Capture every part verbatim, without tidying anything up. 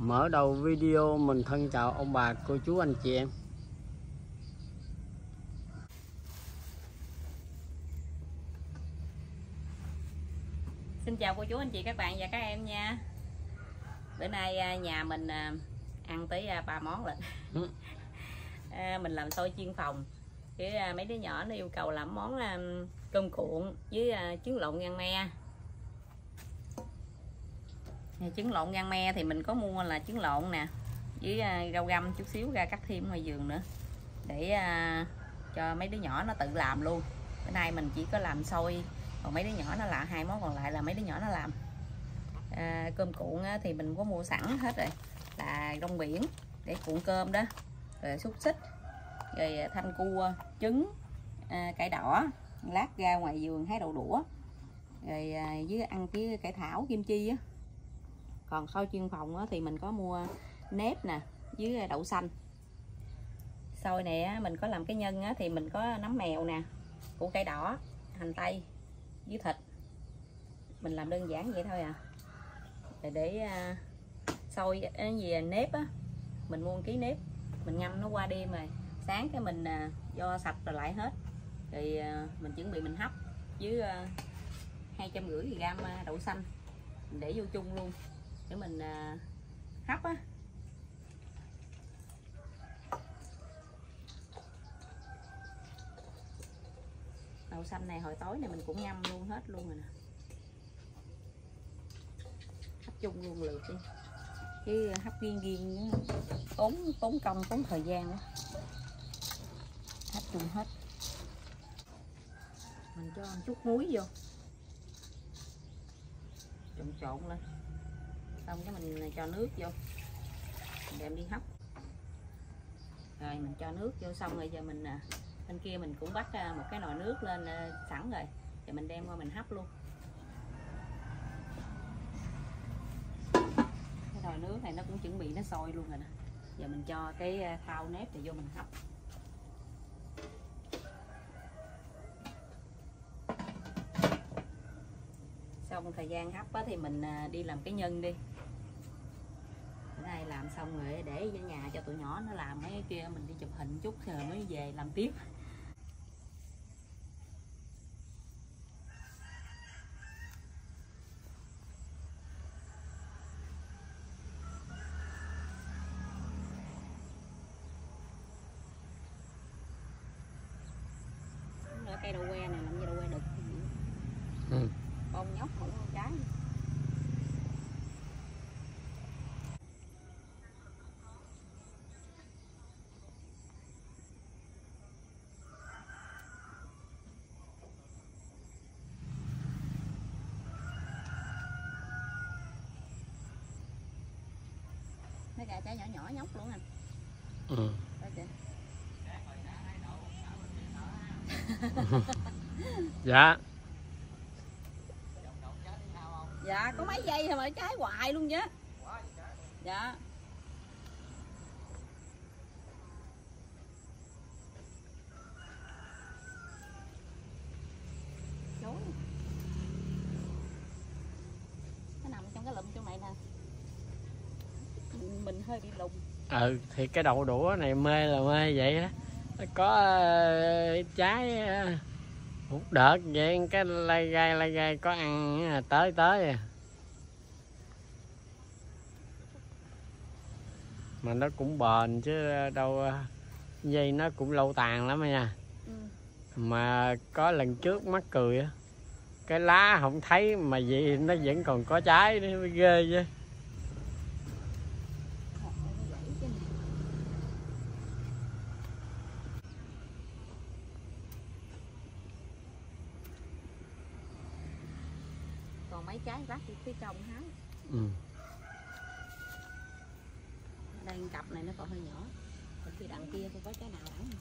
Mở đầu video mình thân chào ông bà, cô chú, anh chị em. Xin chào cô chú, anh chị, các bạn và các em nha. Bữa nay nhà mình ăn tới ba món lận. Ừ. Mình làm xôi chiên phòng. Chứ mấy đứa nhỏ nó yêu cầu làm món cơm cuộn với trứng lộn ngan me. Trứng lộn ngan me thì mình có mua là trứng lộn nè, với rau găm chút xíu ra cắt thêm ngoài vườn nữa, để cho mấy đứa nhỏ nó tự làm luôn. Bữa nay mình chỉ có làm xôi, còn mấy đứa nhỏ nó làm hai món còn lại là mấy đứa nhỏ nó làm. À, cơm cuộn thì mình có mua sẵn hết rồi, là rong biển để cuộn cơm đó, rồi xúc xích, rồi thanh cua, trứng, à, cải đỏ, lát ra ngoài vườn hái đậu đũa, rồi à, với ăn với cải thảo, kim chi á. Còn xôi chiên phòng thì mình có mua nếp nè với đậu xanh. Xôi này mình có làm cái nhân thì mình có nấm mèo nè, củ cải đỏ, hành tây với thịt. Mình làm đơn giản vậy thôi à. Rồi để xôi cái gì nếp á, mình mua một ký nếp, mình ngâm nó qua đêm rồi, sáng cái mình do sạch rồi lại hết, rồi mình chuẩn bị mình hấp với hai trăm rưỡi gram đậu xanh, mình để vô chung luôn để mình hấp á. Đậu xanh này hồi tối này mình cũng ngâm luôn hết luôn rồi nè, hấp chung luôn lượt đi, chứ hấp riêng riêng tốn tốn công tốn thời gian đó. Hấp chung hết, mình cho một chút muối vô, trộn trộn lên, xong cái mình cho nước vô, mình đem đi hấp. Rồi mình cho nước vô xong rồi giờ mình bên kia mình cũng bắt một cái nồi nước lên sẵn rồi, giờ mình đem qua mình hấp luôn. Cái nồi nước này nó cũng chuẩn bị nó sôi luôn rồi nè, giờ mình cho cái thau nếp này vô mình hấp. Xong thời gian hấp thì mình đi làm cái nhân đi. Bữa nay làm xong rồi để ở nhà cho tụi nhỏ nó làm, mấy cái kia mình đi chụp hình chút rồi mới về làm tiếp. Cây đậu que này làm như đậu que đực. Ừ. Con nhóc mỗi con trái. Mấy gà trái nhỏ nhỏ nhóc luôn anh. Ừ. Dạ. Dạ có mấy giây thôi mà trái hoài luôn chứ. Dạ. Chối. Nó nằm trong cái lùm trong này nè. Mình, mình hơi bị lùng. Ừ thì cái đậu đũa này mê là mê vậy á. Có uh, trái uh, một đợt vậy cái lai gai lai gai có ăn uh, tới tới à. Mà nó cũng bền chứ đâu, uh, dây nó cũng lâu tàn lắm nha. Ừ. Mà có lần trước mắc cười á, cái lá không thấy mà vậy nó vẫn còn có trái nữa, mới ghê chứ. Còn mấy trái vắt đi phía trong hái. Ừ. Đây cặp này nó còn hơi nhỏ, còn khi đằng kia không có trái nào đẳng.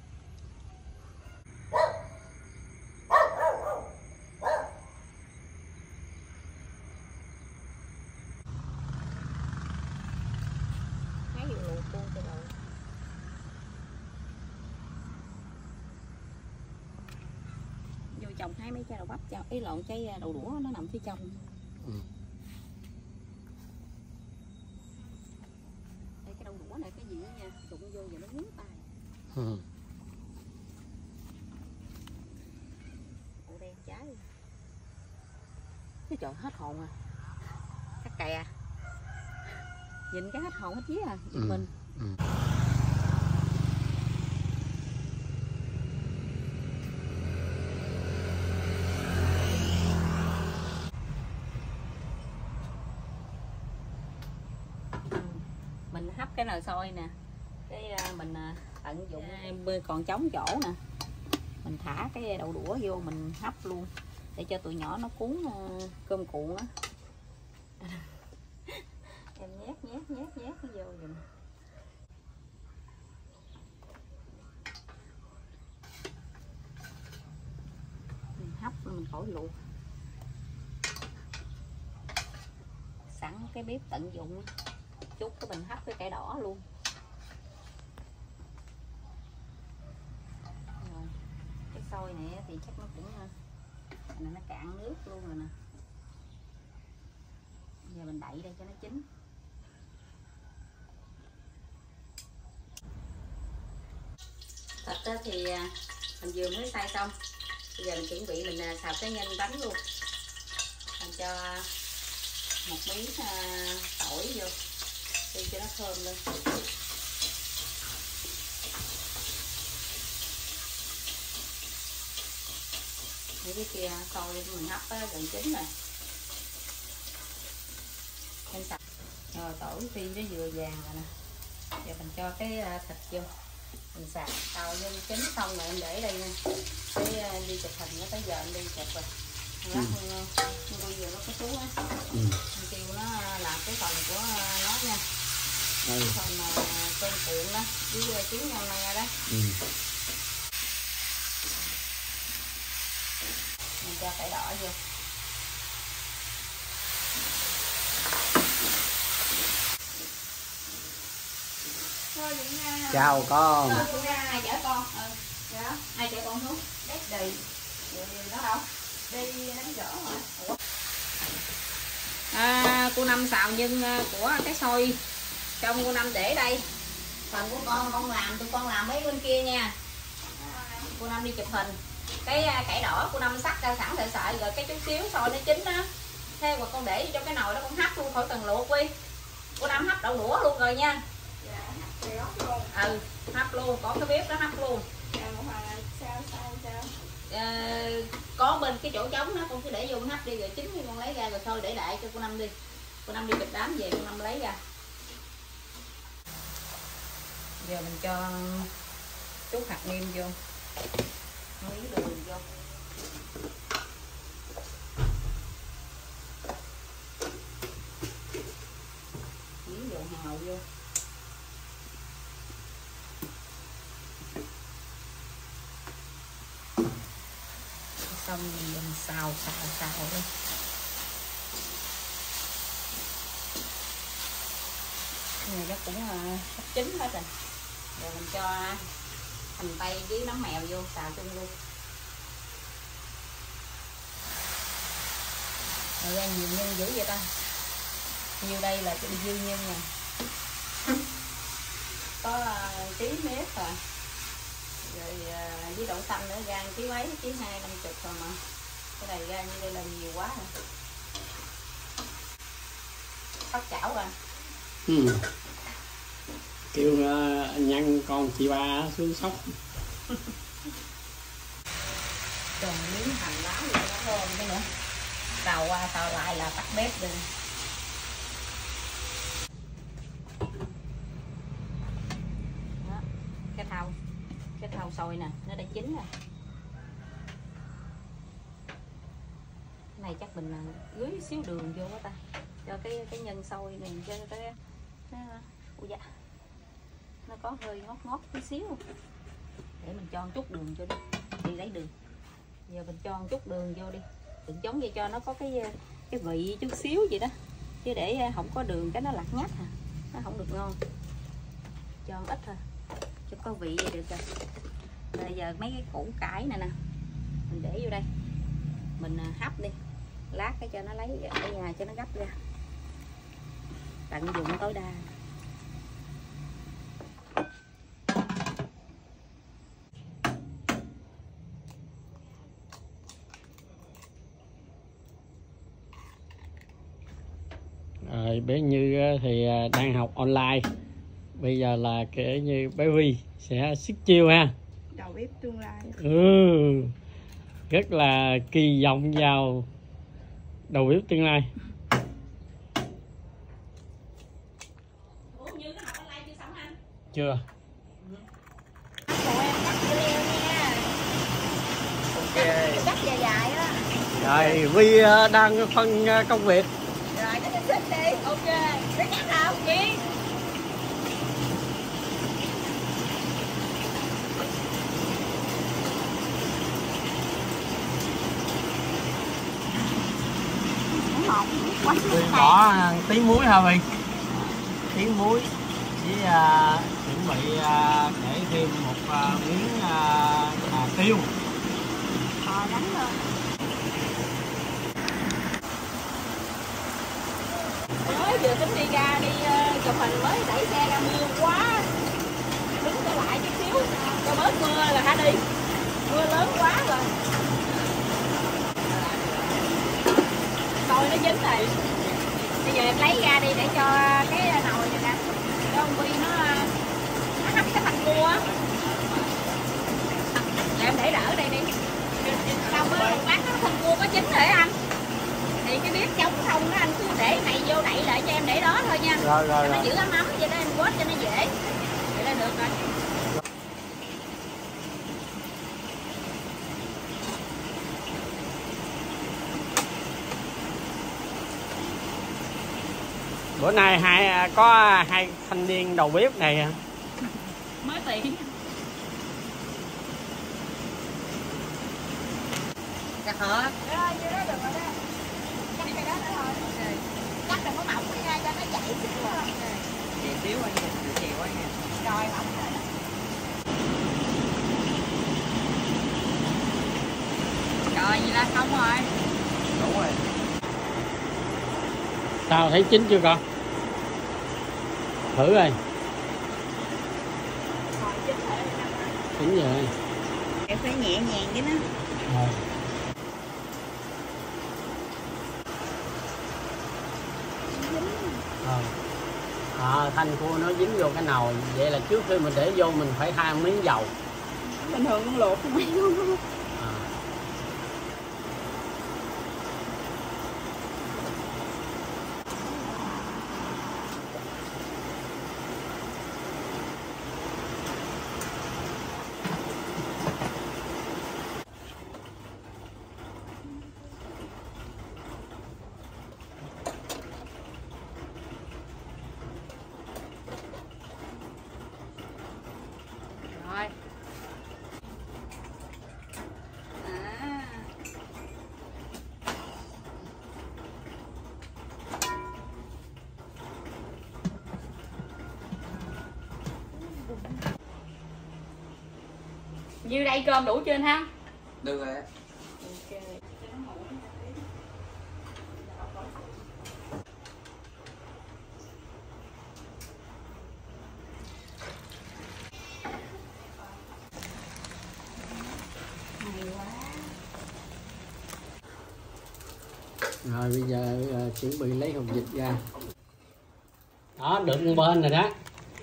Hái vụ luộc luôn cho rồi. Vô trồng hái mấy trái đậu bắp cho, ý lộn trái đậu đũa nó nằm phía trong. Ừ. vô giờ nó ngứa tay. Ừ. Ủa đen trái. Cái trời hết hồn à. Cắt kè. Nhìn cái hết hồn hết vía à, giật Ừ. mình. Ừ. Mình hấp cái nồi xôi nè, cái mình tận dụng còn trống chỗ nè, mình thả cái đậu đũa vô mình hấp luôn để cho tụi nhỏ nó cuốn cơm cuộn á. Em nhét nhét nhét nhét nó vô rồi nè. Mình hấp mình khỏi luộc, sẵn cái bếp tận dụng chút cái mình hấp cái cải đỏ luôn. Rồi cái xôi này thì chắc nó cũng này nó cạn nước luôn rồi nè. Giờ mình đậy đây cho nó chín. Thịt thì mình vừa mới xay xong, bây giờ mình chuẩn bị mình xào cái nhân bánh luôn. Mình cho một miếng tỏi vô đi cho nó thơm lên. Mấy cái kia xôi mình hấp á, gần chín rồi. Em sạch rồi, tỏi phi nó vừa vàng rồi nè. Giờ mình cho cái thịt vô mình xào xào nhân chín xong rồi em để đây nha. Cái đi chụp hình nó tới giờ em đi chụp rồi. Lát ừ. Bây giờ nó có chú á. Ừ. Kêu nó làm cái phần của nó nha. Đây. Cái phần mà cơm cuộn đó với trứng nhân me đó. Ừ. Mình cho cải đỏ vô. Chào con. Ai chở con? Ừ. Dạ. Ai chở con xuống? Đét đi. Rồi đó đâu? Đi đánh giỏ rồi. Ủa? À, cô Năm xào nhân của cái xôi trong cô Năm để đây. Phần của con con làm, tụi con làm mấy bên kia nha. Cô Năm đi chụp hình. Cái cải đỏ cô Năm sắc ra sẵn sợi sợi rồi cái chút xíu xôi nó chín đó. Thế mà con để trong cái nồi đó con hấp luôn khỏi cần luộc đi. Cô Năm hấp đậu đũa luôn rồi nha. Ừ, hấp luôn, có cái bếp đó hấp luôn. Sao, sao, sao? À, có bên cái chỗ trống đó con cứ để vô con hấp đi rồi chín thì con lấy ra rồi thôi để đại cho cô Năm đi. Cô Năm đi bịch đám về cô Năm lấy ra. Giờ mình cho chút hạt nêm vô, miếng đường vô. Miếng đường hào vô. Xong mình xào xào xào lên. Cái này nó cũng sắp chín hết rồi. Rồi mình cho hành tây với nấm mèo vô xào chung luôn. Rồi ăn nhiều nhân dữ vậy ta. Nhiều đây là cái dư nhân nè. Có uh, tí mét rồi. Rồi uh, với đậu xanh nữa ra ký mấy, ký hai năm chục rồi mà. Cái này ra như đây là nhiều quá rồi. Bắt chảo rồi. Ừ. Kêu uh, nhân con chị ba xuống sóc. Còn miếng hành lá gì nó thơm cái nữa. Xào qua xào lại là tắt bếp đi. Đó, cái thau cái thau xôi nè nó đã chín rồi. Cái này chắc mình gửi xíu đường vô quá ta, cho cái cái nhân xôi này cho cái nó, ui da, nó có hơi ngót ngót tí xíu để mình cho một chút đường vô đi. Đi lấy đường. Giờ mình cho một chút đường vô đi, đừng giống vậy cho nó có cái cái vị chút xíu vậy đó, chứ để không có đường cái nó lạc nhách à, nó không được ngon. Cho ít thôi cho có vị vậy được rồi. Bây giờ mấy cái củ cải này nè mình để vô đây, mình hấp đi, lát cái cho nó lấy ở nhà cho nó gấp ra, tận dụng tối đa. Rồi bé Như thì đang học online. Bây giờ là kể như bé Huy sẽ sức chiêu ha. Đầu bếp tương lai. Ừ, rất là kỳ vọng vào đầu bếp tương lai. Ủa, Như nó học online chưa xong anh? Chưa. Phụ em cắt dưa leo nha. Ok. Cắt dài dài á. Rồi Huy đang phân công việc. Rồi nó xinh xinh đi. Ok. Nó cắt nào? Chị. Huy bỏ tí muối hả Huy? Tí muối với uh, chuẩn bị uh, để thêm một uh, miếng uh, à, tiêu. Ờ, đánh lên. Mới vừa tính đi ra đi uh, chụp hình mới đẩy xe ra mưa quá. Đứng trở lại chút xíu cho bớt mưa là hả đi. Mưa lớn quá rồi. Nồi nó dính rồi. Bây giờ em lấy ra đi để cho cái nồi này nè. Cho ông Huy nó nó hấp cái thành cua á. Em để đỡ đây đi. Xong á, một lát nó thành cua có chín rồi anh. Thì cái bếp trống không đó anh cứ để này vô đậy lại cho em để đó thôi nha. Rồi rồi Nó rồi. giữ ấm ấm vậy đó em quết cho nó dễ. Vậy là được rồi. Bữa nay hai có hai thanh niên đầu bếp này hả? Mới tiền. Cắt hả? Rồi, như đó được rồi đó. Cắt cái đó nữa thôi. Cắt đừng có mỏng nha cho nó chạy xíu thôi. Chị xíu qua nha, chị quá nha. Rồi mỏng rồi. Rồi vậy là xong rồi. Đủ rồi. Sao thấy chín chưa con? Thử rồi. Chín rồi. Em phải nhẹ nhàng cái nó. Rồi. Ờ. À, thanh cua nó dính vô cái nồi. Vậy là trước khi mình để vô mình phải than miếng dầu. Bình thường con luộc không mấy luôn. À. Rồi. À. Như đây cơm đủ chưa anh ha? Được rồi. Ok. Rồi bây giờ uh, chuẩn bị lấy hột vịt ra. Đó, được một bên rồi đó.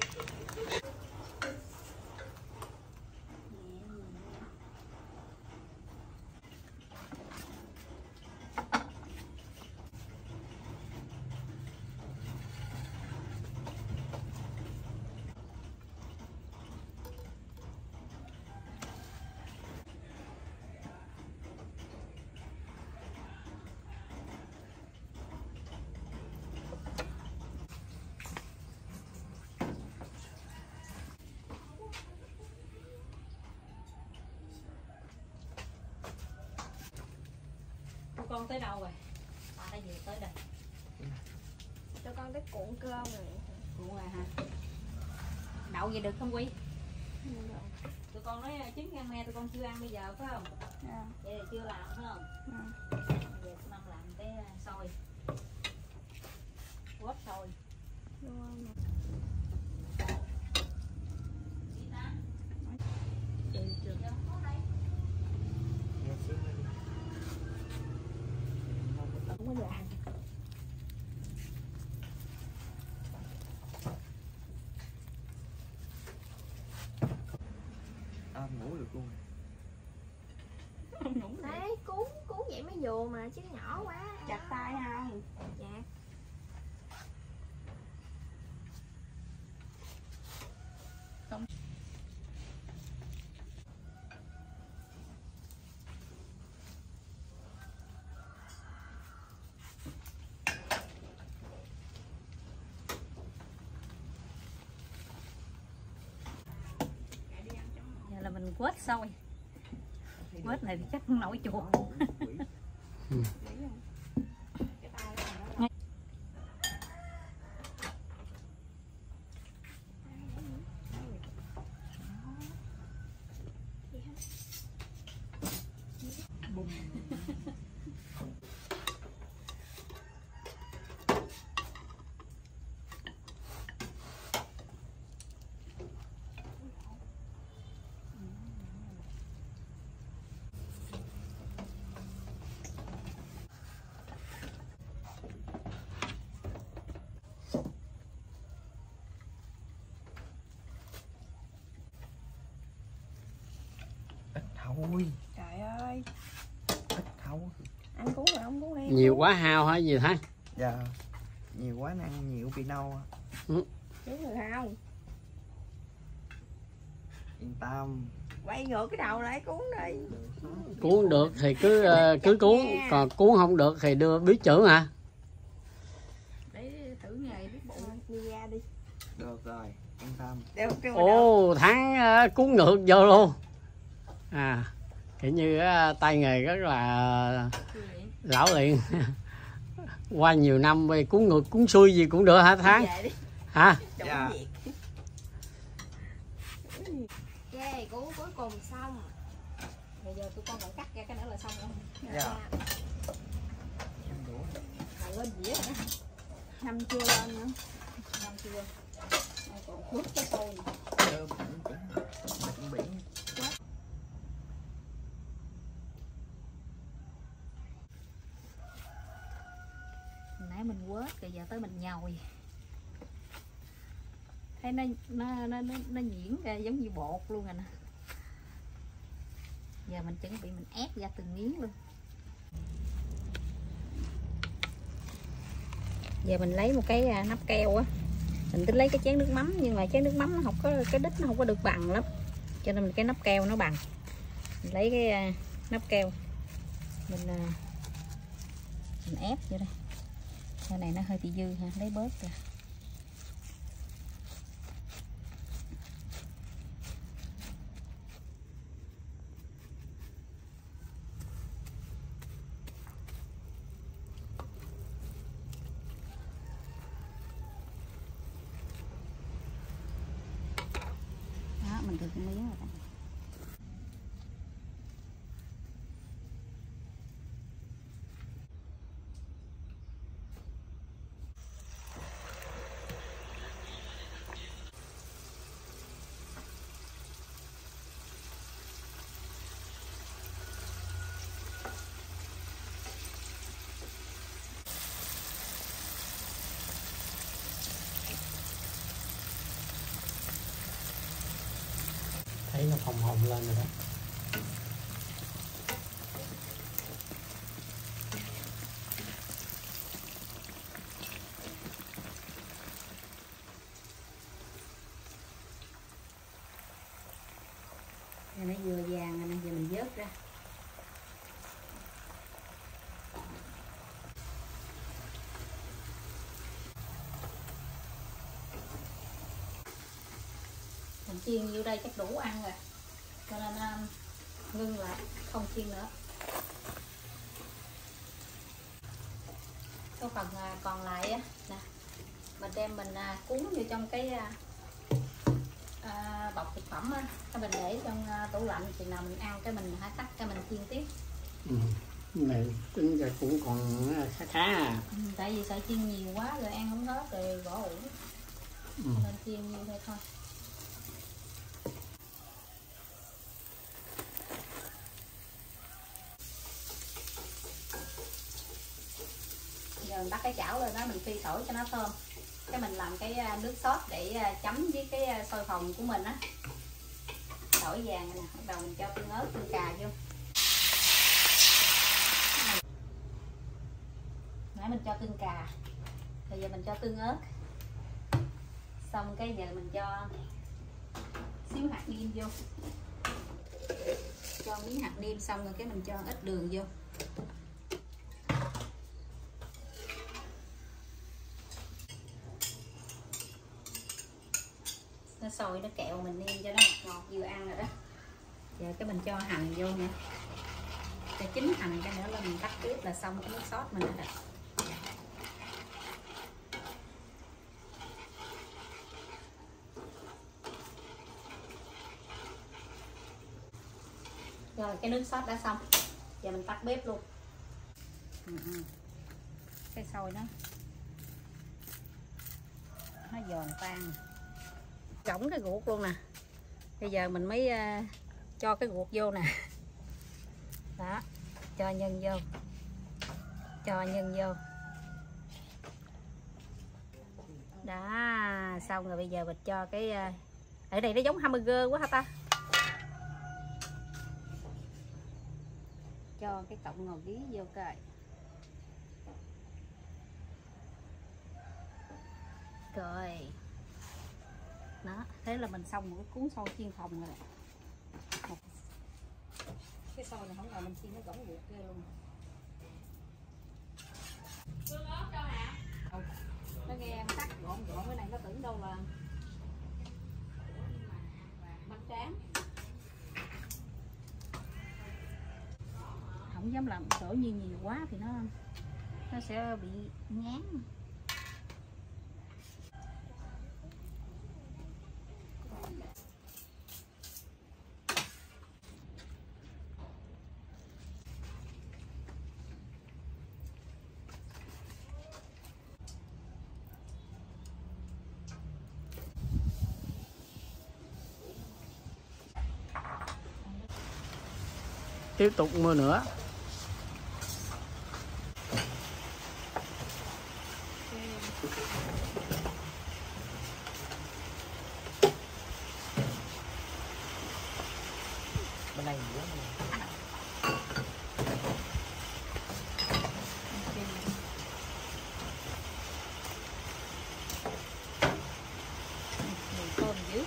Tụi con tới đâu rồi? Ta đã về tới đây. Cho con cái cuộn cơm rồi. Cuộn rồi hả? Đậu vậy được không Quy? Tụi con nói trứng gan me tụi con chưa ăn bây giờ phải không? À. Vậy là chưa làm phải không? À. Về tụi năm làm cái xôi. Quết xôi. Không có làm. luôn. Đấy, cuốn cuốn vậy mới vừa mà chứ nhỏ quá. Chặt tay không? Chặt. Không. Giờ là mình quết xôi. Quết này thì chắc không nổi chuột. Ừ. Thôi. Trời ơi, Ít thôi. ăn cuốn rồi không cuốn đi. Nhiều quá hao hả gì hả? Dạ. Nhiều quá ăn nhiều bị nâu. Ừ. Cuốn rồi không? Yên tâm. Quay ngược cái đầu lại cuốn đi. Cuốn được thì cứ uh, cứ cuốn, còn cuốn không được thì đưa biết chữ hả? Để thử nghề biết bộ. Đi ra đi. Được rồi, yên tâm. Đeo kêu Ồ, Thắng uh, cuốn ngược vô luôn. À, kiểu như uh, tay nghề rất là lão luyện. Qua nhiều năm về cuốn ngược cuốn xuôi gì cũng được hả Thắng? Hả? Dạ. Ok, cuốn cuối cùng xong. Bây giờ tụi con còn cắt ra cái nữa là xong rồi. Dạ. Em đủ. Là lên dĩa rồi đó. Năm chưa lên nữa. Năm chưa. Còn khuất cái xôi này. Cơm cũng cũng cũng biển. Nãy mình quết rồi giờ tới mình nhồi. Thấy nó nó nó nó, nó nhuyễn ra giống như bột luôn rồi nè. Giờ mình chuẩn bị mình ép ra từng miếng luôn. Giờ mình lấy một cái nắp keo á. Mình tính lấy cái chén nước mắm nhưng mà chén nước mắm nó không có cái đít nó không có được bằng lắm. Cho nên mình cái nắp keo nó bằng. Mình lấy cái nắp keo. Mình mình ép vô đây. Cái này nó hơi bị dư ha, lấy bớt ra. Đó, mình được miếng rồi đó. Thấy nó phồng hồng lên rồi đó. Nó vừa vàng rồi nè, giờ mình vớt ra. Mình chiên vô đây chắc đủ ăn rồi, cho nên um, ngưng lại, không chiên nữa. Cái phần uh, còn lại á, nè, mình đem mình uh, cuốn vô trong cái uh, uh, bọc thực phẩm á, cái mình để trong uh, tủ lạnh, chừng nào mình ăn cái mình hãy tắt cái mình chiên tiếp. Ừ. Này tính ra cũng còn khá khá à. Ừ, tại vì sợ chiên nhiều quá rồi ăn không hết rồi bỏ uổng. Ừ. Nên chiên như thế thôi. Giờ mình bắt cái chảo lên đó, mình phi tỏi cho nó thơm. Cái mình làm cái nước sốt để chấm với cái xôi phồng của mình á. đổi vàng nè, bắt đầu mình cho tương ớt, tương cà vô. Nãy mình cho tương cà, bây giờ mình cho tương ớt, xong cái giờ mình cho xíu hạt nêm vô, cho miếng hạt nêm xong rồi cái mình cho ít đường vô. Nó sôi nó kẹo mình nêm cho nó ngọt, ngọt vừa ăn rồi đó. Giờ cái mình cho hành vô nữa, cho chín hành cái nữa là mình tắt bếp là xong cái nước sốt mình rồi. Rồi cái nước sốt đã xong, giờ mình tắt bếp luôn. Ừ, ừ. Cái sôi nó nó giòn tan, rỗng cái ruột luôn nè. Bây giờ mình mới uh, cho cái ruột vô nè. Đó, cho nhân vô, cho nhân vô. Đó, xong rồi bây giờ mình cho cái uh, ở đây nó giống hamburger quá hả ta. Cho cái cọng ngò gí vô coi. Rồi. Đó, thế là mình xong một cái cuốn xôi chiên phòng rồi. Một cái xôi này không ngờ mình chiên nó gỗng ruột ghê luôn. Nó nghe sắc gọn gọn, cái này nó tưởng đâu là bánh tráng. Không dám làm đổ như nhiều quá thì nó nó sẽ bị ngán. Tiếp tục mưa nữa. Bên này nữa. Thơm dữ.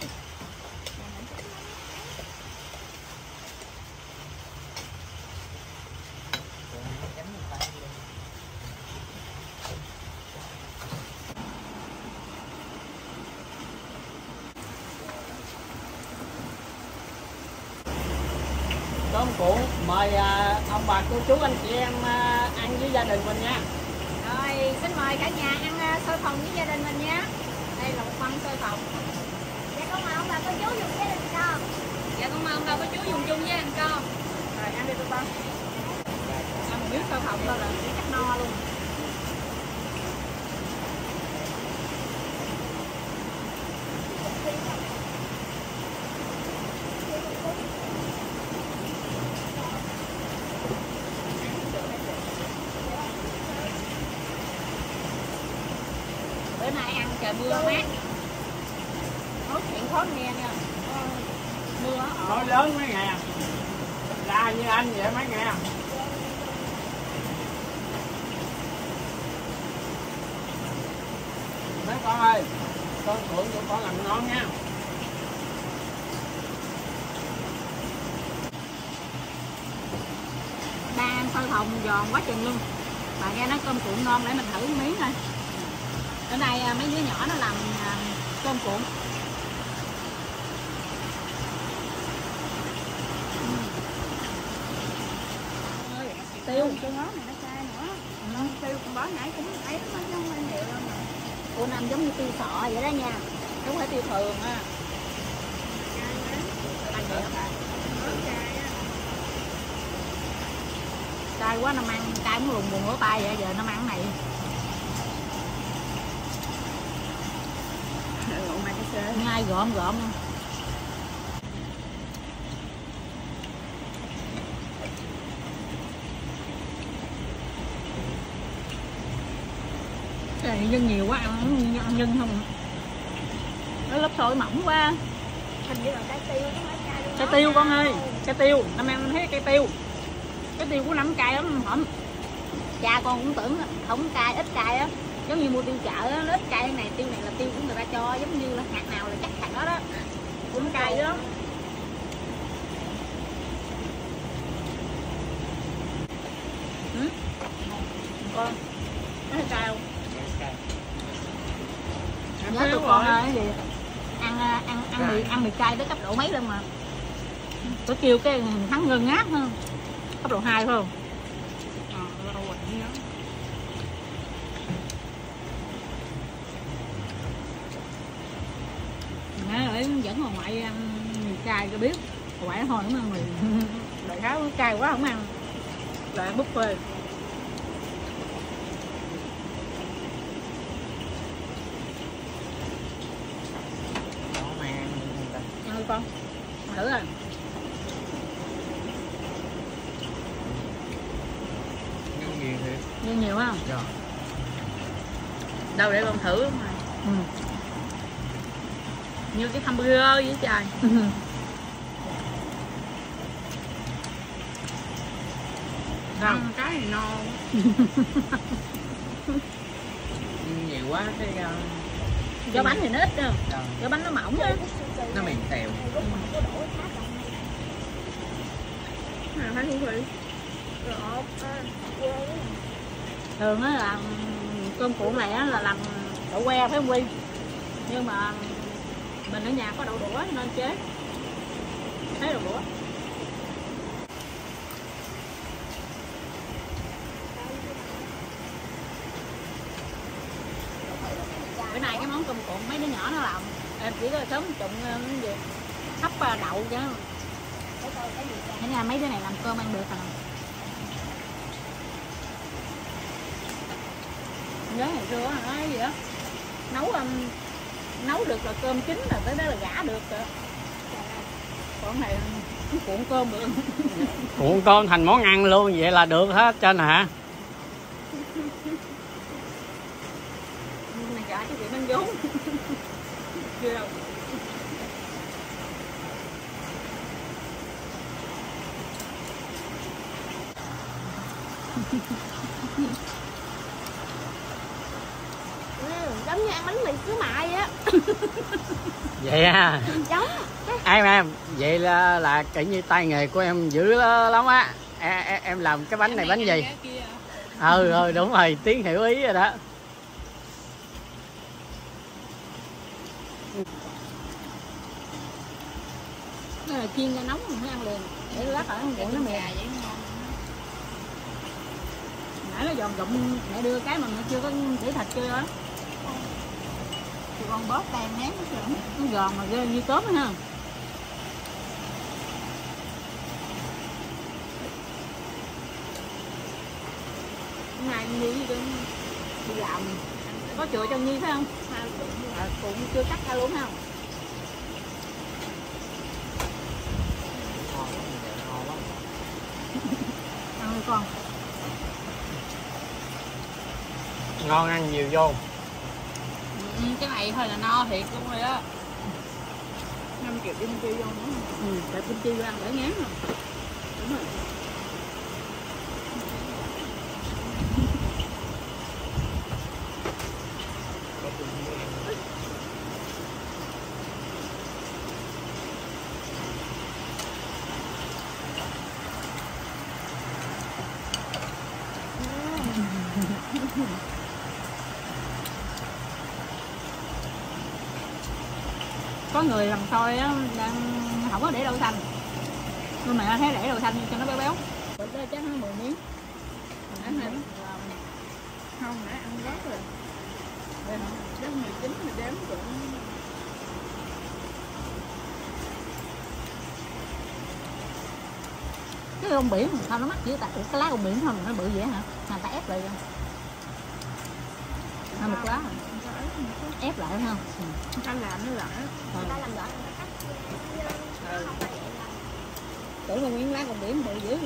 Cơm cuộn mời à, ông bà cô chú anh chị em à, ăn với gia đình mình nha. Rồi xin mời cả nhà ăn xôi phòng với gia đình mình nha. Đây là một mâm xôi phòng. Dạ con mời ông bà cô chú dùng gia đình con. Dạ con mời ông bà cô chú dùng chung với anh con. Rồi ăn đi tụi con. Ăn một miếng xôi phòng thôi là chắc no luôn. Bữa nay ăn trời mưa mát. Nói chuyện khó nghe nha. Mưa ở. Nói lớn mấy nghe. Ra như anh vậy mấy nghe. Mấy con ơi, con cuộn của con làm ngon nha. Ba ăn xôi phòng giòn quá chừng luôn. Bà nghe nói cơm cuộn ngon để mình thử miếng thôi. Ở đây mấy đứa nhỏ nó làm cơm cuộn. Tiêu cái ngón này nó chai nữa. Ừ. Tiêu con bó nãy cũng ấy nó giống nguyên liệu đâu mà. Ủa nằm giống như tiêu sọ vậy đó nha. Không phải tiêu thường á. Cay quá nó ăn, cay muốn lùng buồn lỗ tay vậy, giờ nó ăn cái này. Ngay gộm gộm luôn. Cái này nhân nhiều quá, ăn, ăn nhân không. Nó lớp xôi mỏng quá. Hình như là trái tiêu nó mới chai luôn. Cây tiêu con ơi, cây tiêu, năm em thấy cây tiêu. Cái tiêu của năm cay lắm, hổm. Cha con cũng tưởng không cay, ít cay á. Giống như mua tiêu chợ á, nó ít cay này, tiêu này là tiêu của người ta cho, giống như là hạt nào là chắc hạt đó đó. Cũng cay đó. Ừ? Con, nó hơi cay không? Nhớ tụi con ơi, gì ăn ăn ăn mì ăn mì cay tới cấp độ mấy luôn mà. Tôi kêu cái hắn ngơ ngáp hơn. Cấp độ hai phải không? À, đâu rồi nhớ. Nãy ở dẫn bà ngoại ăn mì cay cho biết. Bà ngoại thôi không ăn mì. Đại khái cay quá không ăn. Lại buffet. Ăn đi con. Ăn thử rồi. Nhưng nhiều thiệt. Nhưng nhiều không? Dạ. Đâu để con thử. Ừ. Như cái hamburger vậy trời. Ăn cái này no. Nhưng nhiều quá cái uh, Do bánh thì nó ít đâu. dạ. Do bánh nó mỏng á. Nó mềm xèo. À, thấy hương vị. Thường á là cơm cuộn này á là làm đậu que phải không Quy? Nhưng mà mình ở nhà có đậu đũa nên chế. Thấy đậu đũa. Bữa nay cái món cơm cuộn mấy đứa nhỏ nó làm em chỉ có sớm trụng cái gì hấp đậu chứ. Thế nha, mấy đứa này làm cơm ăn được à. Nhớ ngày xưa nói gì đó nấu um, nấu được là cơm chín là tới đó là gã được rồi. Còn này cuộn cơm được. Cuộn cơm thành món ăn luôn vậy là được hết trên hả? Này trả cho chị mang vốn. Chưa đâu. Ừ, giống như ăn bánh mì xíu mại vậy á. Vậy à? Giống. Em em vậy là là kiểu như tay nghề của em dữ lắm á. Em, em làm cái bánh này bánh gì? Ừ rồi đúng rồi, Tiến hiểu ý rồi đó. Nó là chiên ra nóng mình mới ăn liền. Để lát ở ăn cuộn nó mềm. Nãy nó giòn rụng mẹ đưa cái mà chưa có để thịt chưa á. Thì con bóp tan nén nó giòn mà ghê như cốm ha. Ngày đi đi đi làm có chữa cho Nhi phải không? À, cũng chưa cắt ra luôn không? Ăn đi con. Ngon ăn nhiều vô. Ừ, cái này thôi là no thiệt luôn rồi đó. năm triệu kim chi vô nữa. Ừ, tại kim chi vô ăn đỡ ngán rồi. Đúng rồi. Có người làm xôi á đang không có để đậu xanh, nhưng mà thấy để đậu xanh cho nó béo béo. Bịch đó chắc nó mười miếng. Ăn hả? Không, nãy ăn gót rồi. Đây hả? Đếm mười chín thì đếm cũng. Cái rong biển sao nó mắc dữ ta? Ủa, cái lá rong biển thôi mà nó bự vậy hả? Mà ta ép lại rồi. À, một lá hả? Ép lại không? Ừ. Ta làm nó lại. Người ta làm rõ Ừ. Tưởng là nguyên lá rong biển bự dữ.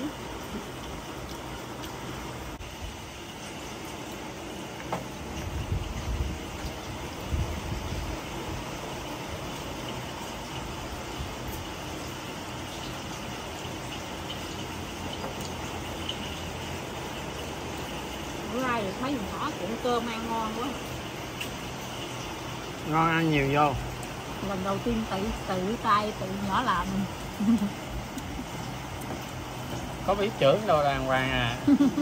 bữa nay được mấy nhỏ cuộn cơm ăn ngon quá. Ngon, ăn nhiều vô. Lần đầu tiên tự tự tay tự nhỏ làm. Có biết trưởng đâu đàng hoàng à.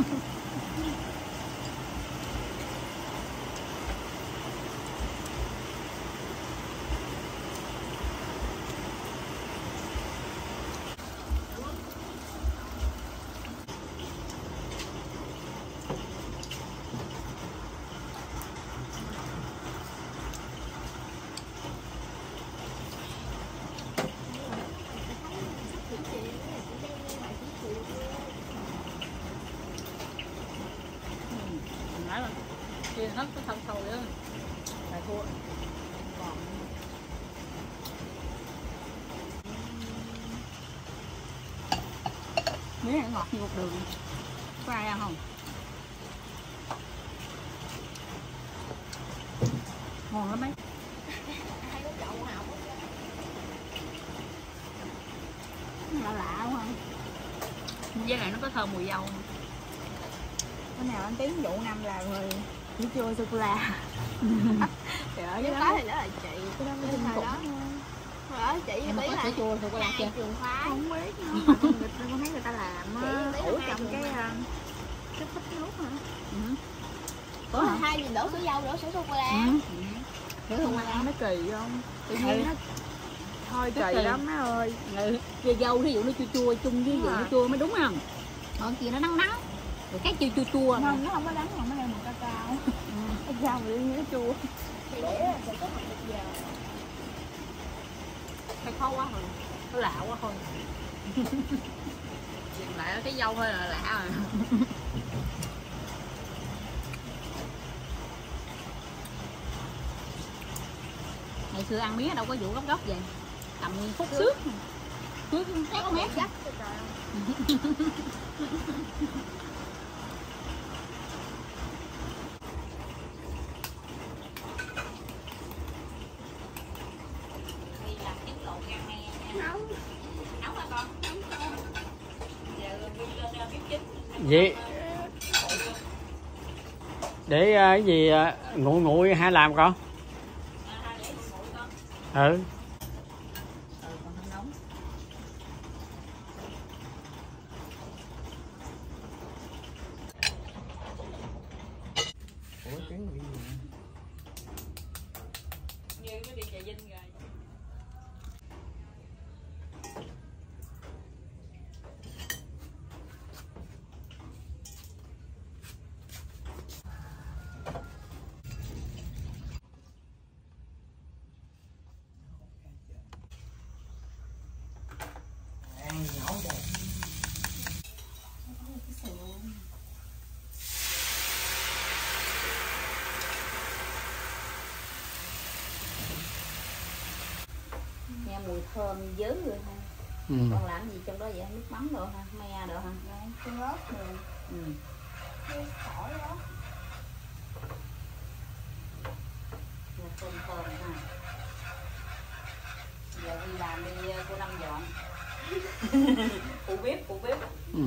Chia hết cái thân sâu đó là thua. Còn miếng này ngọt như một đường. Có ai ăn không? Ngon lắm mấy. Lạ lạ quá. Với lại nó có thơm mùi dâu. Bữa nào anh Tiến vụ năm là rồi sữa chua sô cô la. Trời ơi, Cái cái đó đó thì đó là chị, cái đó mới Cái thời đó. đó. Hồi đó chị em với có Tí sữa là chua sô cô la chưa? hai trường phái. Không biết nữa. Mà con người con thấy người ta làm Chị á, với Tí ủ là hai trong trường cái phái. ờ, cái phích nước hả? Ừ. Có Có hả? hai gì đổ sữa dâu đổ sữa sô cô la. Ừ. Sữa sô cô la nó kỳ không? Tự nhiên Ừ. nó thôi Cái kỳ kỳ. lắm má ơi. Ừ. Dưa dâu ví dụ nó chua chua chung với Đúng dụ rồi. nó chua mới đúng không? Còn kia nó nắng nắng. Rồi cái chua chua chua. Không, nó không có đắng, không có đem một ca cao. Ca cao mà nó chua. Thì để là sẽ có một giờ. Phải khó quá rồi. Nó lạ quá thôi. Dừng lại ở cái dâu thôi là lạ rồi. Ngày xưa ăn mía đâu có vụ gốc gốc vậy. Tầm phút xước. Xước tét mét. Chắc trời ơi. Nóng. Nóng hả con? Nóng con. Giờ lên bếp chín. Vậy để uh, cái gì uh, nguội nguội hay làm con? Ừ. Ừ, còn không nóng. Ủa trứng bị gì? Như nó đi Trà Vinh rồi. Ăn nhỏ kìa. Nghe mùi thơm dớ rồi ha. Ừ. Con làm gì trong đó vậy? Nước mắm đồ ha, me đồ ha. Con lót rồi. Ừ. Khỏi đó. Nghe thơm thơm ha. Giờ đi làm đi cô Năm dọn. Phụ bếp, phụ bếp. Ừ.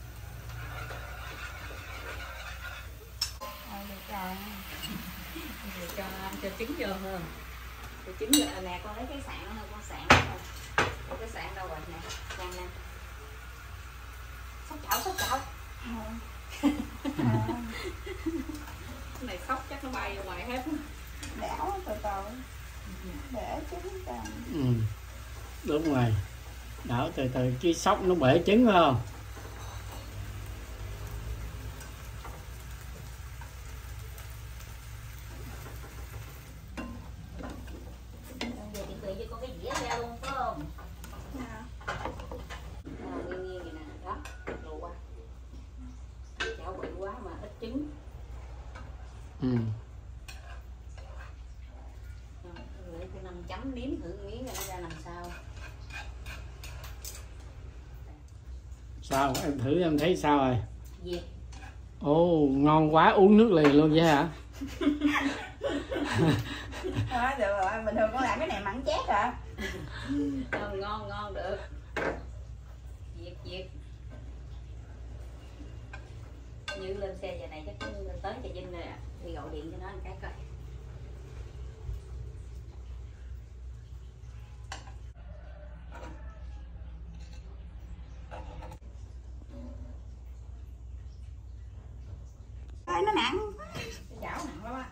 Ờ, được rồi. Rồi cho cho trứng vô ha. Cho trứng vô nè, con lấy cái sạn thôi, con sạn đâu. Ủa cái sạn đâu rồi nè, sang nè. Sóc chảo, sóc chảo. Cái này sóc chắc nó bay ra ngoài hết. Đảo từ từ. Để trứng cho. Ừ. Đúng rồi. Đảo từ từ chứ sóc nó bể trứng phải không? Giờ thì tự cho con cái dĩa ra luôn phải không? Dạ. À, nghiêng nghiêng vậy nè, đó, lụ qua. Chảo bự quá mà ít trứng. Ừ. Rồi cô Năm chấm nếm thử miếng ra nó ra làm sao. Sao em thử em thấy sao rồi? Gì? Ồ, ngon quá, uống nước liền luôn vậy hả? Thôi được rồi, bình thường con làm cái này mặn chét à. Ngon ngon ngon được. Diệt diệt. Như lên xe giờ này chắc cũng lên gọi điện cho nó một cái coi. Ơi nó nặng. Cái chảo nặng lắm á.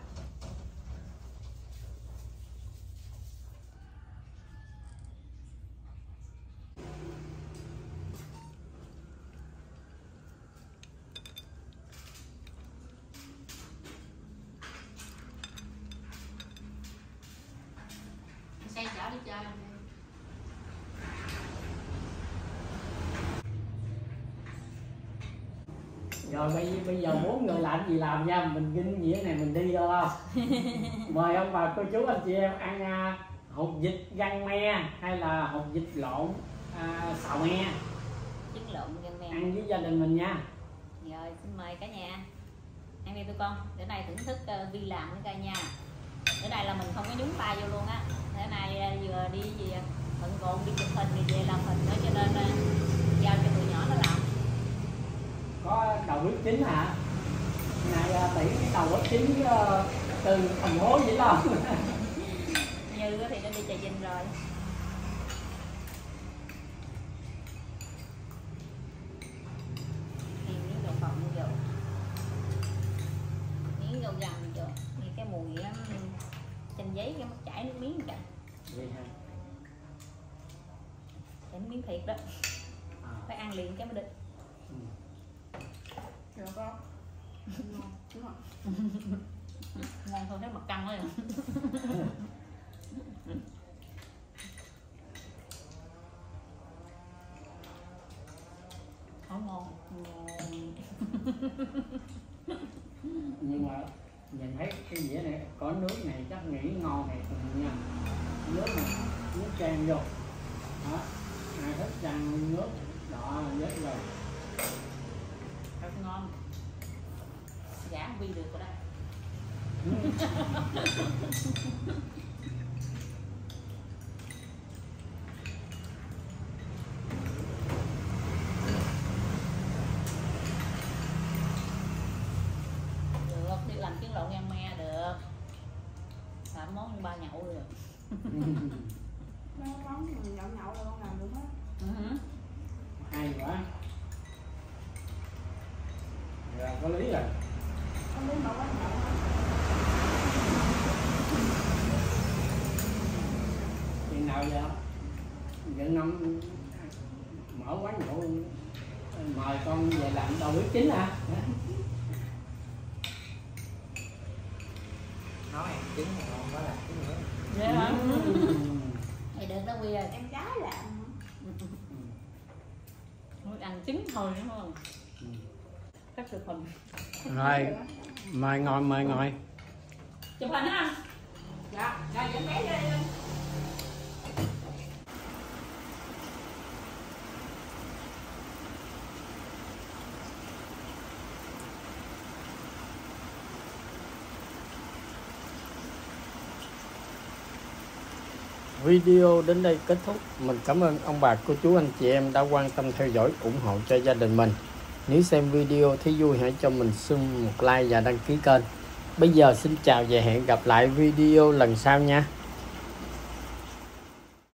Xe chở đi chơi. Rồi bây, bây giờ bốn người làm gì làm nha, mình kinh nghĩa này mình đi đâu không? Mời ông bà cô chú anh chị em ăn à, hột vịt gan me hay là hột vịt lộn à, xào me, Trứng lộn gan me. ăn với gia đình mình nha. Rồi xin mời cả nhà ăn đi tụi con. Bữa nay thưởng thức uh, Vi làm với cả nha. Bữa nay là mình không có nhúng tay vô luôn á. Bữa nay uh, vừa đi gì bận rộn đi chụp hình thì về làm hình nữa, cho nên uh, giao cho tụi nhỏ nó làm. Có đầu bếp chính hả? Này à, tỷ cái đầu bếp chính uh, từ thành phố Vĩnh Long. Như thì nó đi Trà Vinh rồi. Thêm miếng đậu phộng vô, miếng rau gầm vô, nghe cái mùi á, chanh giấy cái mắt chảy nước miếng kìa. Vậy hả? Chảy nước miếng thiệt đó, À. phải ăn liền cái mới được. Ừ. Được không? Ngon, đúng không? Ngon hơn cái mặt căng thôi. Không ngon. Ngon. Nhưng mà nhìn thấy cái dĩa này có nước này chắc nghĩ ngon này cùng nha. Nước này, nước chan vô đó, ai thích chan nước đỏ với rồi Rất ngon. Gã không Vi được rồi đó. ừ. Được, đi làm trứng lộn gan me được. Làm món ba nhậu được. Mấy món mình nhậu nhậu là con làm được hết. Uh-huh. Hay quá, rồi có lý rồi. Không biết bảo quán nhậu hả? Chừng nào giờ dẫn năm mở quán nhậu mời con về làm đầu bếp chính hả? Nói ăn trứng mà ngon quá là trứng nữa. Vậy hả? Ừ. Thì được đó Vi ơi. Em gái làm. Thôi ăn trứng thôi đúng không? Ừ. Cắt chụp hình. Rồi mời ngồi mời ngồi. Chụp hình hả? Dạ, rồi dẫn bé ra đi. Video đến đây kết thúc. Mình cảm ơn ông bà cô chú anh chị em đã quan tâm theo dõi ủng hộ cho gia đình mình. Nếu xem video thấy vui hãy cho mình xin một like và đăng ký kênh. Bây giờ xin chào và hẹn gặp lại video lần sau nha.